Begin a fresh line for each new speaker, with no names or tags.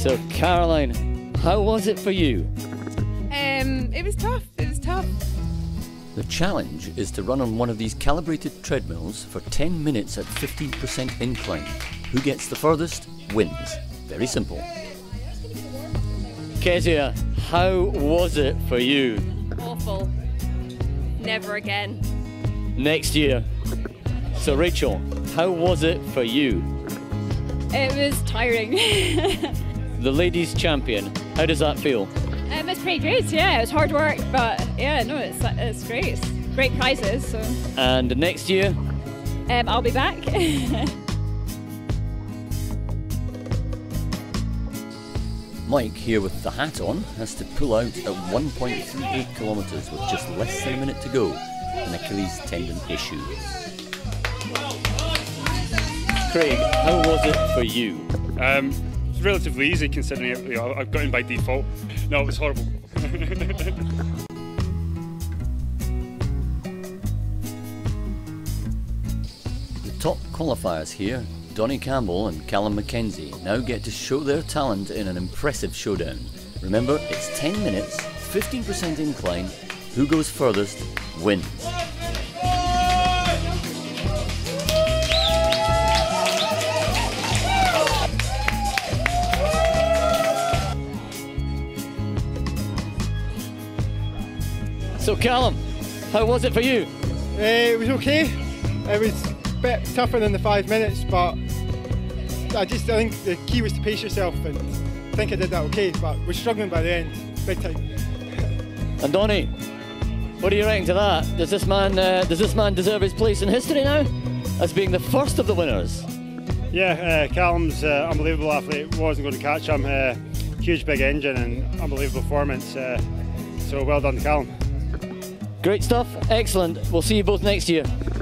So Caroline, how was it for you?
It was tough. It was tough.
The challenge is to run on one of these calibrated treadmills for 10 minutes at 15% incline. Who gets the furthest wins. Very simple. Kezia, how was it for you?
Awful. Never again.
Next year. So Rachel, how was it for you?
It was tiring.
The ladies champion, how does that feel?
It's pretty great, yeah. It was hard work, but yeah, no, it's great. It's great prizes. So.
And next year?
I'll be back.
Mike, here with the hat on, has to pull out at 1.38 kilometres with just less than a minute to go. An Achilles tendon issue. Craig, how was it for you?
It's relatively easy considering I've got in by default. No, it was horrible.
The top qualifiers here, Donnie Campbell and Callum Mackenzie, now get to show their talent in an impressive showdown. Remember, it's 10 minutes, 15% incline. Who goes furthest wins. So Callum, how was it for you?
It was okay. It was a bit tougher than the 5 minutes, but I think the key was to pace yourself, and I think I did that okay, but we're struggling by the end, big time.
And Donnie, what do you reckon to that? Does this man deserve his place in history now, as being the first of the winners?
Yeah, Callum's unbelievable athlete. Wasn't going to catch him. Huge big engine and unbelievable performance. So well done, Callum.
Great stuff, excellent. We'll see you both next year.